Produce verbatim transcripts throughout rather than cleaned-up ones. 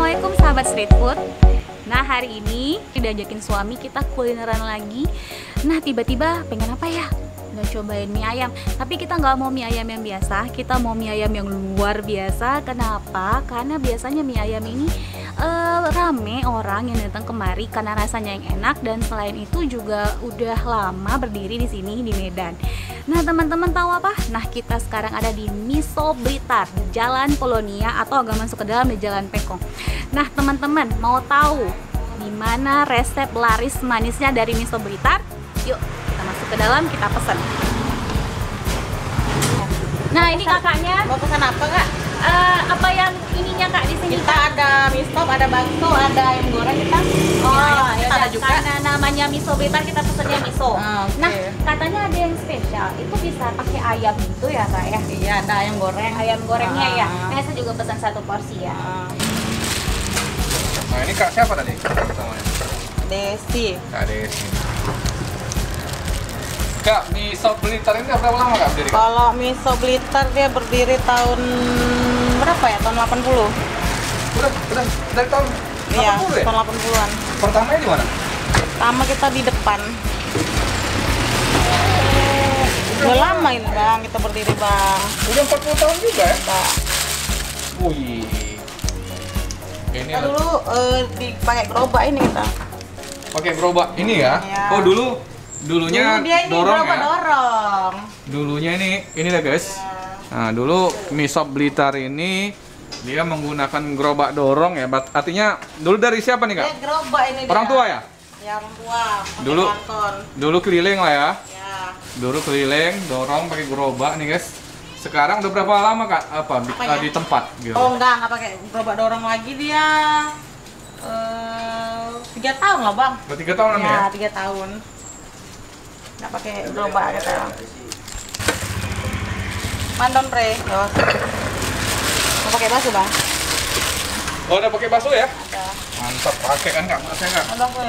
Assalamualaikum sahabat street food. Nah, hari ini diajakin suami kita kulineran lagi. Nah, tiba-tiba pengen apa ya? Nggak cobain mie ayam. Tapi kita nggak mau mie ayam yang biasa, kita mau mie ayam yang luar biasa. Kenapa? Karena biasanya mie ayam ini uh, rame orang yang datang kemari karena rasanya yang enak, dan selain itu juga udah lama berdiri di sini di Medan. Nah, teman-teman tahu apa? Nah, kita sekarang ada di Miso Blitar, di Jalan Polonia, atau agak masuk ke dalam di Jalan Pekong. Nah, teman-teman mau tahu di mana resep laris manisnya dari Miso Blitar? Yuk, kita masuk ke dalam, kita pesen. Nah, ini kakaknya. Mau pesan apa, Kak? Uh, apa yang ininya Kak di sini? Kita ada mie stop, ada bakso, ada ayam goreng kita. Oh, ya, ada juga. Karena namanya Miso Blitar, kita pesennya miso. Ah, okay. Nah, katanya ada yang spesial. Itu bisa pakai ayam gitu ya, Kak ya? Iya, ada ayam goreng. Ayam gorengnya ah. ya. Nah, saya juga pesan satu porsi ya. Ah. Nah, ini Kak siapa tadi? Namanya? Desi. Kak Desi. Kak, Miso Blitar ini berapa lama Kak berdiri? Kalau Miso Blitar dia berdiri tahun berapa ya? Tahun delapan puluh. Udah, udah dari tahun Iya, delapan puluh ya? tahun delapan puluhan. Pertamanya di mana? Pertama kita di depan. Udah lama ini Bang, kita berdiri Bang. Udah empat puluh tahun juga ya? Bang. Wih. Ini Kita dulu uh, dipakai gerobak ini kita. pakai gerobak ini ya? Iya. Oh, dulu dulunya Dulu dia ini dorong gerobak ya? dorong. Dulunya ini ini deh guys. Nah, dulu Miso Blitar ini dia menggunakan gerobak dorong ya. Artinya dulu dari siapa nih Kak? Dia gerobak ini Orang dia. tua ya? Ya, orang tua. pakai Dulu kanton. dulu keliling lah ya. Ya. Dulu keliling, dorong pakai gerobak nih guys. Sekarang udah berapa lama Kak? Apa, di, Apa ya? di tempat gitu? Oh enggak, enggak pakai gerobak dorong lagi dia. Eh, tiga tahun lah Bang. Udah tiga tahunan ya? Ya, tiga tahun. Enggak pakai gerobak kita. Mandon pre. Yo. Mau pakai bakso Bang? Oh, udah pakai bakso ya? Ada. Mantap, pakai kan Kak? Masnya Kak? Mandon pre.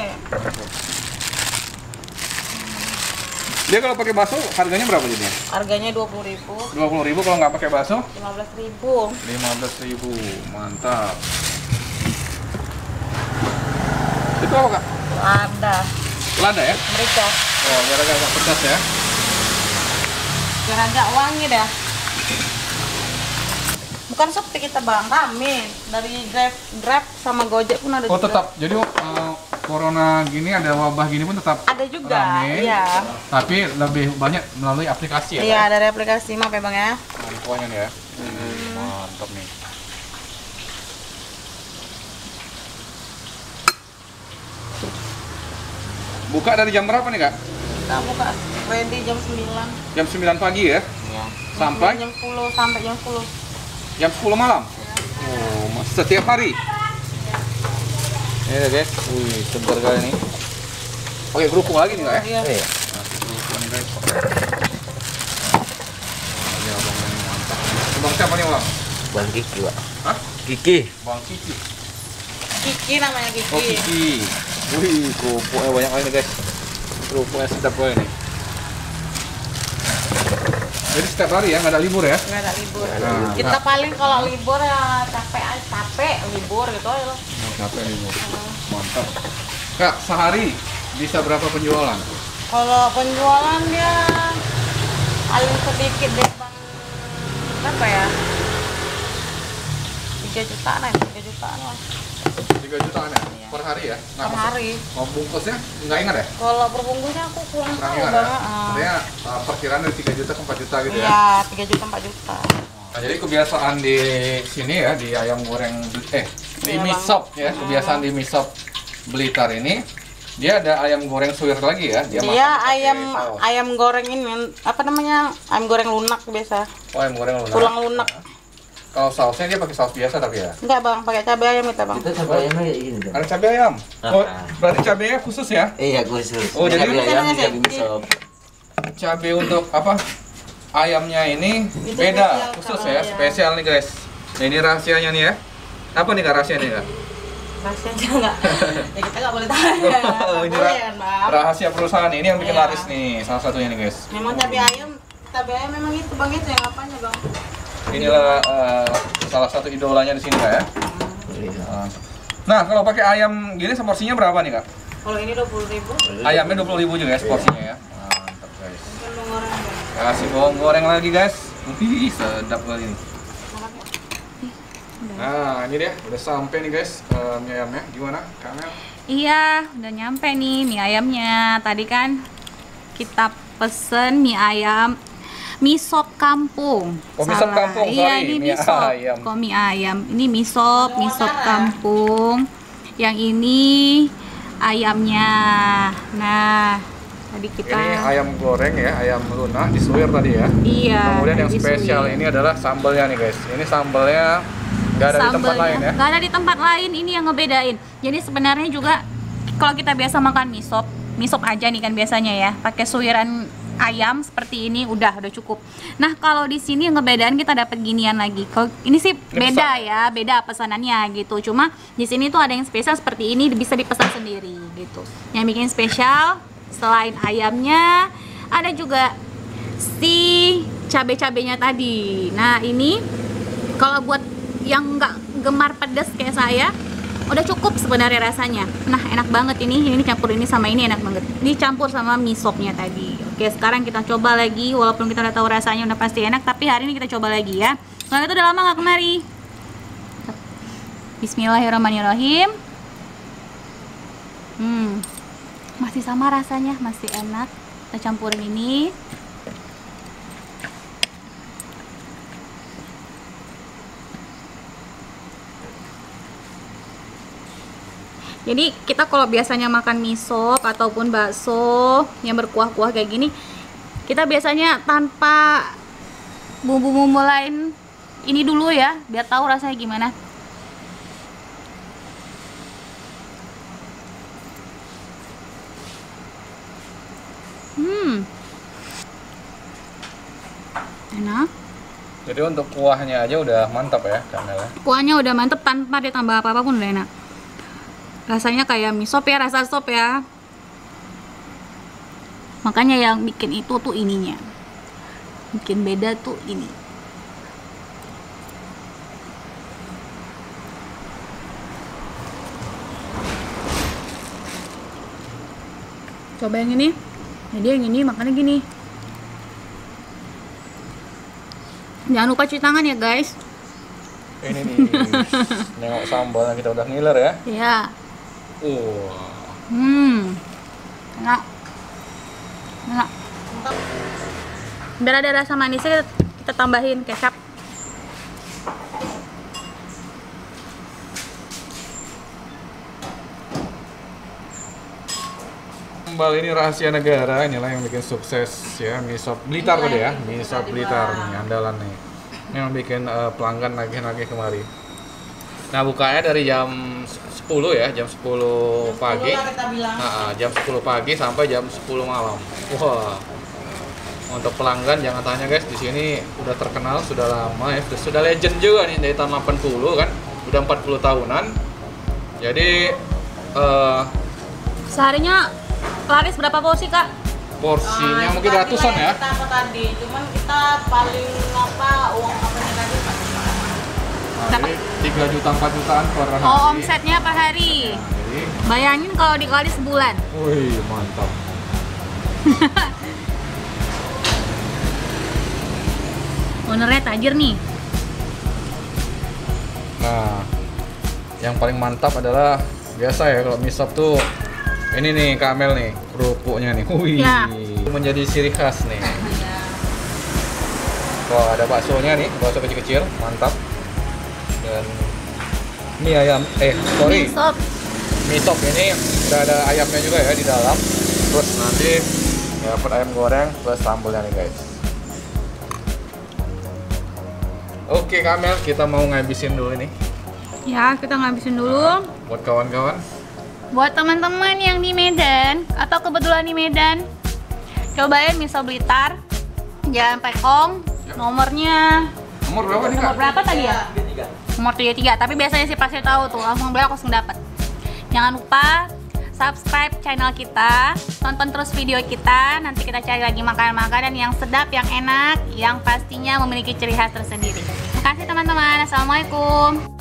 Dia kalau pakai bakso harganya berapa jadinya? Harganya dua puluh ribu. dua puluh ribu kalau nggak pakai bakso? lima belas ribu. lima belas ribu. Mantap. Itu apa Kak? Ada. Lada ya? Merica. Oh, biar agak pedas ya. Biar agak wangi dah. Bukan sepi kita Bang, rame. Dari Grab, Grab sama Gojek pun ada Oh, juga. tetap. Jadi uh, corona gini, ada wabah gini pun tetap Ada juga, rame. iya. Tapi lebih banyak melalui aplikasi ya? Iya, Kak? dari aplikasi, maaf ya Bang ya. Nah, infonya nih ya. Hmm, mantap nih. Buka dari jam berapa nih Kak? Kita buka ready jam sembilan. Jam sembilan pagi ya? Iya. Sampai? Jam sepuluh sampai jam sepuluh. Jam sepuluh malam? Oh, mas- setiap hari? Ini deh guys, wih segar kali ini. Pakai kerupuk lagi nih Kak ya? Iya. Nah, kerupuk nih guys. Ini abang ini mantap. Bang siapa nih Bang? Bang Kiki, Pak. Hah? Kiki. Bang Kiki. Kiki namanya Kiki. Oh Kiki. Wih, kerupuknya banyak kali nih guys. Kerupuknya sedap kali nih. Jadi setiap hari ya, nggak ada libur ya? Nggak ada libur. Nah, Kita nah. paling kalau libur ya capek aja, capek libur gitu aja loh. Oh, capek libur. Mantap. Kak, sehari bisa berapa penjualan? Kalau penjualan dia paling sedikit deh Bang. Berapa ya? tiga jutaan ya, tiga jutaan lah. tiga jutaan ya? Iya. Per hari ya? Nggak Per masuk. hari. Oh, bungkusnya nggak ingat ya? Kalau perbungkusnya aku kurang Kurang tahu ingat ya? Bang. Ah. Artinya uh, perkiraan dari tiga juta ke empat juta gitu ya? Iya, tiga juta empat juta. Nah, jadi kebiasaan di sini ya, di ayam goreng, eh, di Iya, mie Bang. sop ya, kebiasaan di mie sop Blitar ini, dia ada ayam goreng suwir lagi ya? Dia Dia makan pakai ayam saus. ayam goreng ini apa namanya? Ayam goreng lunak biasa. Oh, ayam goreng lunak. Tulang lunak. Kalau sausnya dia pakai saus biasa tapi ya? Enggak Bang, pakai cabai ayam kita Bang. Kita cabai ayamnya kayak gini, Bang. Ada cabai ayam? Oh, Ah. berarti cabainya khusus ya? Iya, khusus. Oh, jadi cabai ayam, bukan cabai nasi. misop. Cabai untuk apa? Ayamnya ini Itu beda, spesial khusus kalau ya, ya. spesial nih guys. Nah, ini rahasianya nih ya. Apa nih Kak rahasianya Kak? Rahasianya enggak. Ya kita enggak boleh tahu. ya. Oh, ini Boleh ra- kan, Bang? rahasia perusahaan ini yang bikin Iya. laris nih, salah satunya nih guys. Memang cabai ayam, cabai ayam memang itu Bang itu yang apanya Bang? Inilah eh, salah satu idolanya di sini Kak ya. Nah, kalau pakai ayam gini seporsinya berapa nih, Kak? Kalau ini dua puluh ribu. Ayamnya dua puluh ribu juga ya seporsinya ya. Mantap, guys. Bawang goreng. Kasih bawang goreng lagi, guys. Wih, sedap kali ini. Nah, ini dia udah sampai nih, guys. Uh, mie ayamnya gimana, Kak Mel? Iya, udah nyampe nih mie ayamnya. Tadi kan kita pesen mie ayam mie sop kampung. Oh, mie sop kampung, sorry. Iya, ini mie, Mie sop. ayam. Kok mie ayam? Ini mie sop, mie sop kampung. Yang ini ayamnya. Nah, tadi kita Ini ayam goreng ya, ayam lunak disuir tadi ya. Iya. Kemudian yang disuir. spesial ini adalah sambalnya nih, guys. Ini sambalnya nggak ada di tempat Sambelnya lain ya. nggak ada di tempat lain, ini yang ngebedain. Jadi sebenarnya juga kalau kita biasa makan mie sop, mie sop aja nih kan biasanya ya, pakai suiran ayam seperti ini udah udah cukup. Nah, kalau di sini yang ngebedain kita dapat ginian lagi. Kalau ini sih beda ya, beda pesanannya gitu. Cuma di sini tuh ada yang spesial seperti ini, bisa dipesan sendiri gitu. Yang bikin spesial selain ayamnya ada juga si cabai-cabainya tadi. Nah, ini kalau buat yang nggak gemar pedas kayak saya udah cukup sebenarnya rasanya. Nah, enak banget ini. Ini campur ini sama ini enak banget. Dicampur sama mie sopnya tadi. Oke, sekarang kita coba lagi. Walaupun kita udah tahu rasanya udah pasti enak, tapi hari ini kita coba lagi ya. Kalau itu udah lama nggak kemari. Bismillahirrahmanirrahim. Hmm, masih sama rasanya, masih enak. Kita campurin ini. Jadi kita kalau biasanya makan mie sop ataupun bakso yang berkuah-kuah kayak gini, kita biasanya tanpa bumbu-bumbu lain ini dulu ya, biar tahu rasanya gimana. Hmm, enak. Jadi untuk kuahnya aja udah mantap ya, Kak Mel. Kuahnya udah mantep tanpa ditambah apa-apapun udah enak. Rasanya kayak mie sop ya, rasa sop ya. Makanya yang bikin itu tuh ininya. Bikin beda tuh ini. Coba yang ini. Jadi yang ini makannya gini. Jangan lupa cuci tangan ya, guys. Ini nih. Nengok sambalnya kita udah ngiler ya. Iya. Uh. Hmm, enak, enak. Biar ada rasa manisnya, kita tambahin kecap. Sambal ini rahasia negara, inilah yang bikin sukses ya, mie sop Blitar tadi ya, mie sop Blitar nih, andalan nih. Ini yang bikin uh, pelanggan nagih-nagih kemari. Nah, bukanya dari jam sepuluh ya, jam sepuluh pagi. Nah, jam sepuluh pagi sampai jam sepuluh malam. Wah. Untuk pelanggan jangan tanya guys, di sini udah terkenal, sudah lama ya, sudah legend juga nih dari tahun delapan puluh kan. Udah empat puluh tahunan. Jadi uh, seharinya laris berapa porsi, Kak? porsinya Ah, mungkin tadi ratusan lah ya. Kita apa tadi, cuman kita paling apa uang apanya tadi Pak? Nah, jadi tiga juta empat jutaan per hari. Oh, omsetnya per hari. Nah, jadi, Bayangin kalau dikali sebulan. wih, mantap. Ownernya tajir nih. Nah, yang paling mantap adalah biasa ya kalau mie sop tuh ini nih Kak Mel nih, kerupuknya nih. Wih, Ya. menjadi ciri khas nih. Wah, ada baksonya nih, bakso kecil-kecil, mantap. Dan mie ayam, eh sorry, Mie sop. mie sop ini udah ada ayamnya juga ya di dalam. Terus nanti ya dapat ayam goreng plus sambalnya nih guys. Oke Kak Mel, kita mau ngabisin dulu nih. Ya, kita ngabisin dulu. Buat kawan-kawan. Buat teman-teman yang di Medan atau kebetulan di Medan, cobain mie sop Blitar, Jalan Pekong. Nomornya Nomor berapa nih Kak? nomor berapa tadi ya? Nomor tiga puluh tiga. Tapi biasanya sih pasti tahu tuh, langsung beli langsung dapat. Jangan lupa subscribe channel kita, tonton terus video kita. Nanti kita cari lagi makanan-makanan yang sedap, yang enak, yang pastinya memiliki ciri khas tersendiri. Terima kasih teman-teman. Assalamualaikum.